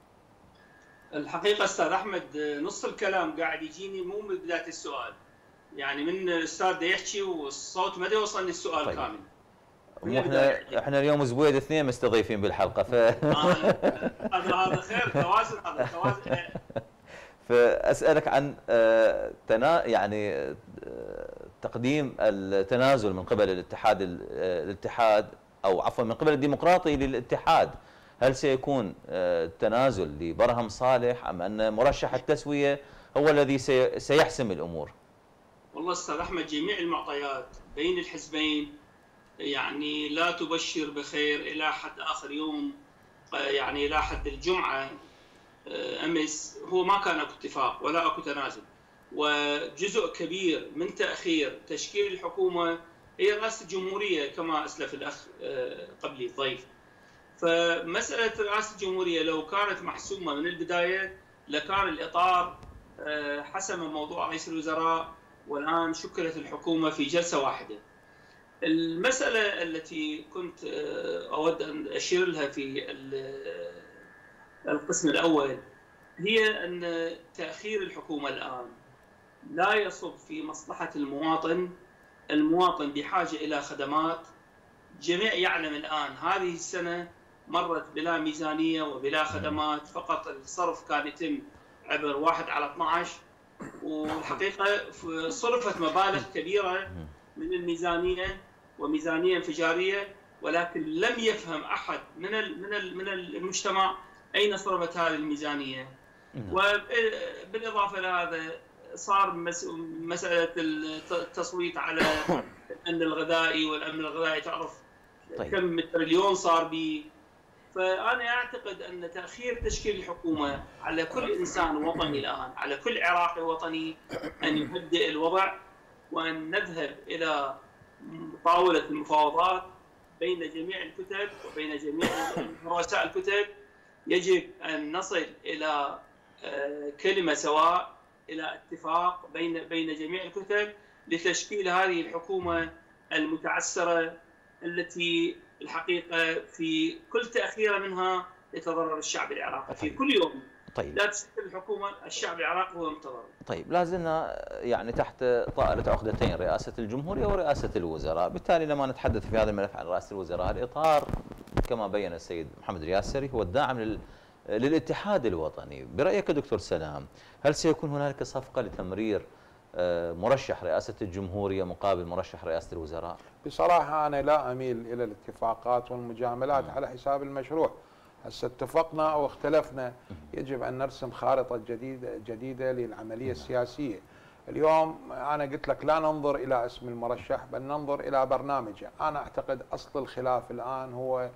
الحقيقة أستاذ أحمد نص الكلام قاعد يجيني مو من بداية السؤال، يعني من الأستاذ دا يحكي والصوت ما يوصلني السؤال طيب. كامل. احنا اليوم زبويد اثنين مستضيفين بالحلقة هذا خير، توازن. هذا توازن. فأسألك عن يعني تقديم التنازل من قبل الاتحاد أو عفوا من قبل الديمقراطي للاتحاد، هل سيكون تنازل لبرهم صالح أم أن مرشح التسوية هو الذي سيحسم الأمور؟ والله أستاذ أحمد جميع المعطيات بين الحزبين يعني لا تبشر بخير إلى حد آخر يوم، يعني إلى حد الجمعة أمس هو ما كان اكو اتفاق ولا اكو تنازل، وجزء كبير من تأخير تشكيل الحكومة هي رئاسة الجمهورية كما أسلف الأخ قبلي الضيف. فمسألة رئاسة الجمهورية لو كانت محسومة من البداية لكان الإطار حسم موضوع رئيس الوزراء، والآن شكلت الحكومة في جلسة واحدة. المسألة التي كنت أود أن أشير لها في القسم الأول هي أن تأخير الحكومة الآن لا يصب في مصلحة المواطن. المواطن بحاجة إلى خدمات، جميع يعلم الآن هذه السنة مرت بلا ميزانية وبلا خدمات، فقط الصرف كان يتم عبر 1/12 والحقيقة صرفت مبالغ كبيرة من الميزانية وميزانية انفجارية، ولكن لم يفهم أحد من المجتمع أين صرفت هذه الميزانية. وبالإضافة لهذا صار مسألة التصويت على الأمن الغذائي، والأمن الغذائي تعرف كم تريليون صار به. فأنا أعتقد أن تأخير تشكيل الحكومة على كل إنسان وطني الآن، على كل عراقي وطني، أن يهدئ الوضع وأن نذهب إلى طاولة المفاوضات بين جميع الكتل وبين جميع رؤساء الكتل. يجب أن نصل إلى كلمة سواء، إلى اتفاق بين جميع الكتل لتشكيل هذه الحكومة المتعسرة التي الحقيقة في كل تأخير منها يتضرر الشعب العراقي في كل يوم. طيب. لا تشكل الحكومة، الشعب العراقي هو متضرر. طيب، لازلنا يعني تحت طائلة عقدتين، رئاسة الجمهورية ورئاسة الوزراء. بالتالي لما نتحدث في هذا الملف عن رئاسة الوزراء، الإطار كما بين السيد محمد الياسري هو الداعم للاتحاد الوطني. برأيك دكتور سلام، هل سيكون هنالك صفقة لتمرير مرشح رئاسة الجمهورية مقابل مرشح رئاسة الوزراء؟ بصراحة أنا لا أميل إلى الاتفاقات والمجاملات على حساب المشروع. هسه اتفقنا أو اختلفنا، يجب أن نرسم خارطة جديدة للعملية السياسية. اليوم أنا قلت لك لا ننظر إلى اسم المرشح، بل ننظر إلى برنامجه. أنا أعتقد أصل الخلاف الآن هو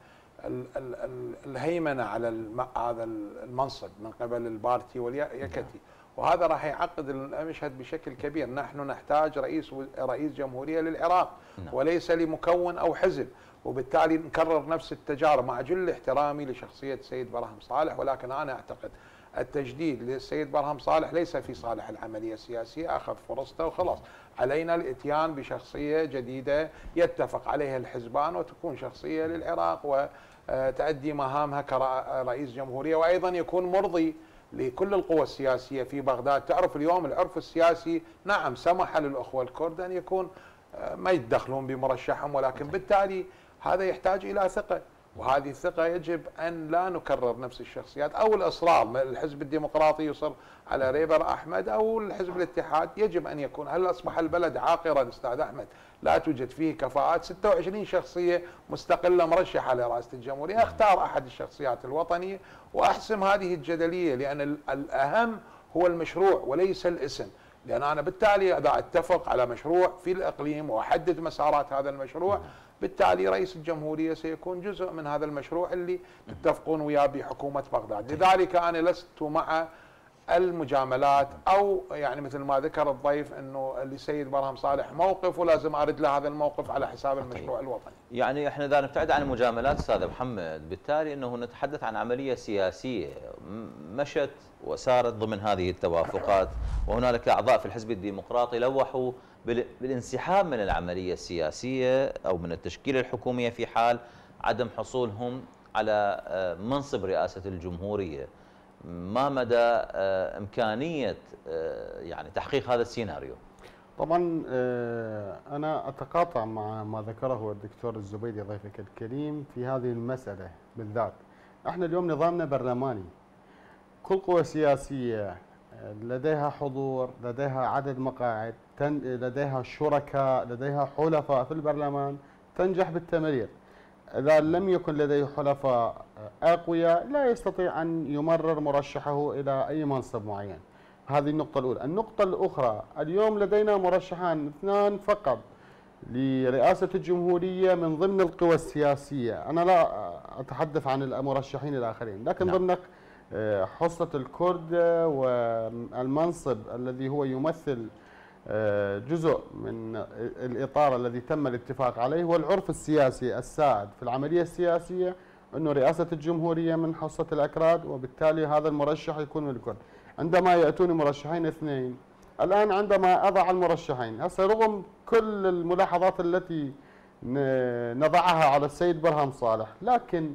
الهيمنة على هذا المنصب من قبل البارتي واليكتي، وهذا راح يعقد المشهد بشكل كبير. نحن نحتاج رئيس جمهورية للعراق وليس لمكون أو حزب، وبالتالي نكرر نفس التجارب مع جل احترامي لشخصية السيد برهم صالح. ولكن أنا أعتقد التجديد للسيد برهم صالح ليس في صالح العملية السياسية، أخذ فرصته وخلاص. علينا الاتيان بشخصية جديدة يتفق عليها الحزبان وتكون شخصية للعراق وتأدي مهامها كرئيس جمهورية، وأيضا يكون مرضي لكل القوى السياسية في بغداد. تعرف اليوم العرف السياسي نعم سمح للأخوة الكرد أن يكون ما يتدخلون بمرشحهم، ولكن بالتالي هذا يحتاج إلى ثقة، وهذه الثقة يجب أن لا نكرر نفس الشخصيات أو الإصرار. الحزب الديمقراطي يصر على ريبر أحمد أو الحزب الاتحاد، يجب أن يكون. هل أصبح البلد عاقرا أستاذ أحمد لا توجد فيه كفاءات؟ 26 شخصية مستقلة مرشحة لرئاسة الجمهورية، اختار أحد الشخصيات الوطنية وأحسم هذه الجدلية، لأن الأهم هو المشروع وليس الاسم. لأن أنا بالتالي إذا أتفق على مشروع في الإقليم وأحدد مسارات هذا المشروع، بالتالي رئيس الجمهورية سيكون جزء من هذا المشروع اللي تتفقون وياه بحكومة بغداد. لذلك أنا لست مع المجاملات، أو يعني مثل ما ذكر الضيف أنه للسيد برهم صالح موقف ولازم أرد له هذا الموقف على حساب المشروع الوطني. يعني احنا إذا نبتعد عن المجاملات أستاذ محمد، بالتالي أنه نتحدث عن عملية سياسية مشت وسارت ضمن هذه التوافقات، وهنالك أعضاء في الحزب الديمقراطي لوحوا بالانسحاب من العملية السياسية أو من التشكيلة الحكومية في حال عدم حصولهم على منصب رئاسة الجمهورية. ما مدى إمكانية يعني تحقيق هذا السيناريو؟ طبعا أنا أتقاطع مع ما ذكره الدكتور الزبيدي ضيفك الكريم في هذه المسألة بالذات. احنا اليوم نظامنا برلماني، كل قوى سياسية لديها حضور، لديها عدد مقاعد، لديها شركاء، لديها حلفاء في البرلمان تنجح بالتمرير. إذا لم يكن لديه حلفاء أقوياء لا يستطيع أن يمرر مرشحه إلى أي منصب معين. هذه النقطة الأولى. النقطة الأخرى، اليوم لدينا مرشحان اثنان فقط لرئاسة الجمهورية من ضمن القوى السياسية. أنا لا أتحدث عن المرشحين الآخرين، لكن ضمن حصة الكرد والمنصب الذي هو يمثل جزء من الإطار الذي تم الاتفاق عليه، والعرف السياسي السائد في العملية السياسية أنه رئاسة الجمهورية من حصة الأكراد، وبالتالي هذا المرشح يكون من الكرد. عندما يأتوني مرشحين اثنين، الآن عندما أضع المرشحين هسه رغم كل الملاحظات التي نضعها على السيد برهم صالح، لكن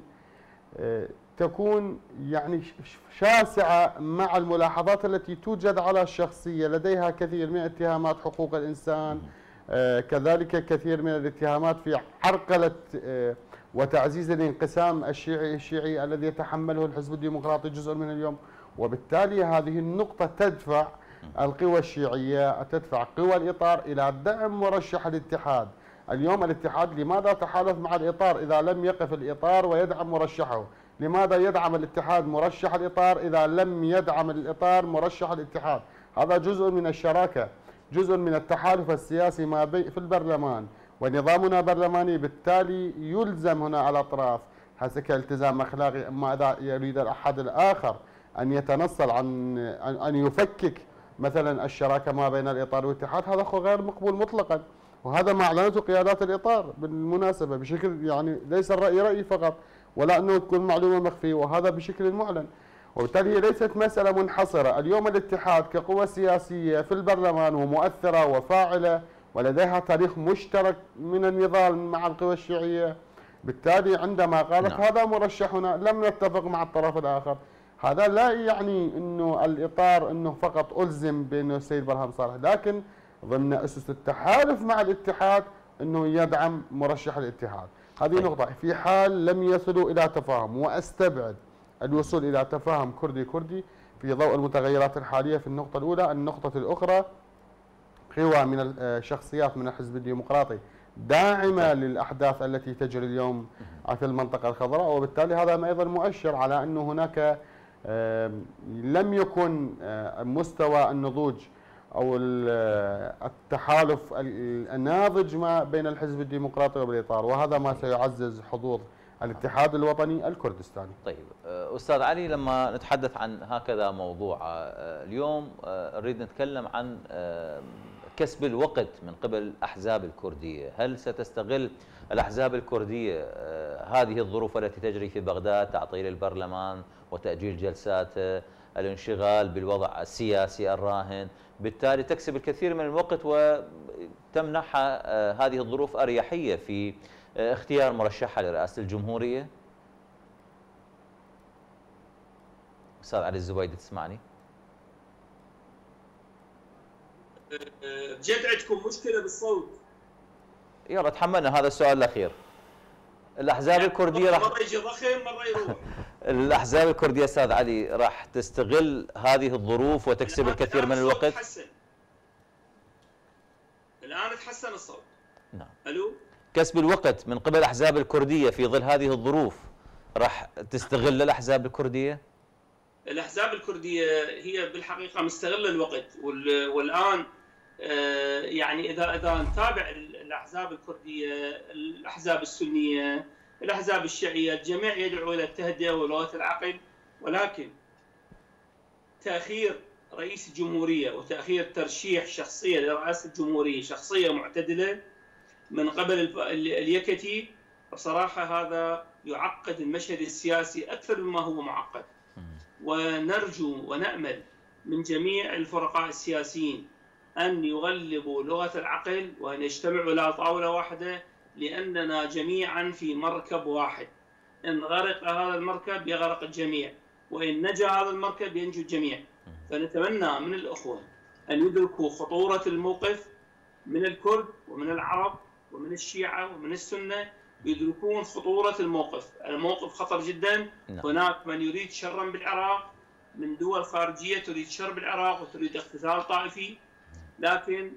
تكون يعني شاسعة مع الملاحظات التي توجد على الشخصية. لديها كثير من اتهامات حقوق الإنسان، كذلك كثير من الاتهامات في عرقلة وتعزيز الانقسام الشيعي الذي يتحمله الحزب الديمقراطي جزء من اليوم. وبالتالي هذه النقطة تدفع القوى الشيعية تدفع قوى الإطار إلى دعم مرشح الاتحاد. اليوم الاتحاد لماذا تحالف مع الإطار إذا لم يقف الإطار ويدعم مرشحه؟ لماذا يدعم الاتحاد مرشح الإطار إذا لم يدعم الإطار مرشح الاتحاد؟ هذا جزء من الشراكة، جزء من التحالف السياسي ما في البرلمان، ونظامنا برلماني بالتالي يلزم هنا الأطراف حسب كالتزام أخلاقي. أما إذا يريد الأحد الآخر أن يتنصل عن أن يفكك مثلا الشراكة ما بين الإطار والاتحاد، هذا غير مقبول مطلقا، وهذا ما أعلنته قيادات الإطار بالمناسبة بشكل يعني ليس الرأي رأيي فقط، ولا أنه تكون معلومة مخفية، وهذا بشكل معلن. وبالتالي هي ليست مسألة منحصرة. اليوم الاتحاد كقوة سياسية في البرلمان ومؤثرة وفاعلة ولديها تاريخ مشترك من النضال مع القوى الشيعية، بالتالي عندما قالت هذا مرشحنا لم نتفق مع الطرف الآخر، هذا لا يعني أنه الإطار أنه فقط ألزم بأنه السيد برهام صالح، لكن ضمن أسس التحالف مع الاتحاد أنه يدعم مرشح الاتحاد. هذه نقطة. في حال لم يصلوا إلى تفاهم، وأستبعد الوصول إلى تفاهم كردي في ضوء المتغيرات الحالية في النقطة الأولى. النقطة الأخرى، قوى من الشخصيات من الحزب الديمقراطي داعمة للأحداث التي تجري اليوم في المنطقة الخضراء، وبالتالي هذا أيضا مؤشر على أنه هناك لم يكن مستوى النضوج أو التحالف الناضج ما بين الحزب الديمقراطي وبالإطار، وهذا ما سيعزز حظوظ الاتحاد الوطني الكردستاني. طيب أستاذ علي، لما نتحدث عن هكذا موضوع اليوم نريد نتكلم عن كسب الوقت من قبل الأحزاب الكردية. هل ستستغل الأحزاب الكردية هذه الظروف التي تجري في بغداد، تعطيل البرلمان وتأجيل جلساته، الانشغال بالوضع السياسي الراهن، بالتالي تكسب الكثير من الوقت وتمنحها هذه الظروف أريحية في اختيار مرشحها لرئاسة الجمهورية؟ أستاذ علي الزبيدي تسمعني؟ بجد عندكم مشكلة بالصوت. يلا تحملنا هذا السؤال الأخير. الأحزاب الكردية مرة يجي ضخم مرة يروح. الأحزاب الكردية أستاذ علي راح تستغل هذه الظروف وتكسب الكثير من الوقت؟ الآن تحسن الصوت. نعم. ألو؟ كسب الوقت من قبل الأحزاب الكردية في ظل هذه الظروف راح تستغل الأحزاب الكردية؟ الأحزاب الكردية هي بالحقيقة مستغلة الوقت، والآن يعني إذا نتابع الأحزاب الكردية، الأحزاب السنية، الأحزاب الشيعية، الجميع يدعو إلى التهدئة ولغة العقل، ولكن تأخير رئيس الجمهورية وتأخير ترشيح شخصية لرئاسة الجمهورية، شخصية معتدلة من قبل اليكتي، بصراحة هذا يعقد المشهد السياسي أكثر مما هو معقد. ونرجو ونأمل من جميع الفرقاء السياسيين أن يغلبوا لغة العقل وأن يجتمعوا على طاولة واحدة، لأننا جميعا في مركب واحد. إن غرق هذا المركب يغرق الجميع، وإن نجا هذا المركب ينجو الجميع. فنتمنى من الأخوة أن يدركوا خطورة الموقف من الكرد ومن العرب ومن الشيعة ومن السنة، يدركون خطورة الموقف. الموقف خطر جدا. هناك من يريد شرا بالعراق من دول خارجية تريد شر بالعراق وتريد اقتتال طائفي، لكن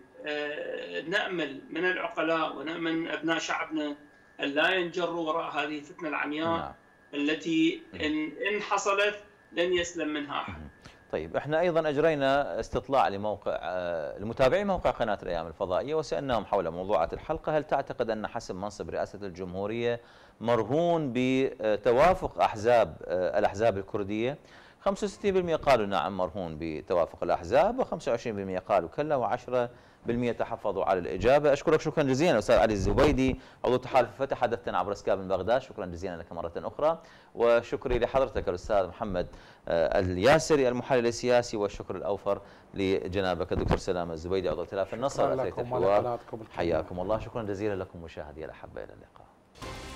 نأمل من العقلاء ونأمل من أبناء شعبنا أن لا ينجروا وراء هذه الفتنة العمياء التي إن حصلت لن يسلم منها أحد. طيب، احنا ايضا اجرينا استطلاع لموقع المتابعين موقع قناه الايام الفضائيه، وسالناهم حول موضوعات الحلقه. هل تعتقد ان حسم منصب رئاسه الجمهوريه مرهون بتوافق الاحزاب الكرديه؟ 65% قالوا نعم مرهون بتوافق الاحزاب، و25% قالوا كلا، و10% تحفظوا على الاجابه. اشكرك شكرا جزيلا استاذ علي الزبيدي عضو تحالف الفتح، حدثتنا عبر سكايب من بغداد. شكرا جزيلا لك مره اخرى، وشكري لحضرتك الاستاذ محمد الياسري المحلل السياسي، والشكر الاوفر لجنابك الدكتور سلام الزبيدي عضو ائتلاف النصر. شكرا لكم ولقناتكم. حياكم الله، شكرا جزيلا لكم مشاهدي الاحبه، الى اللقاء.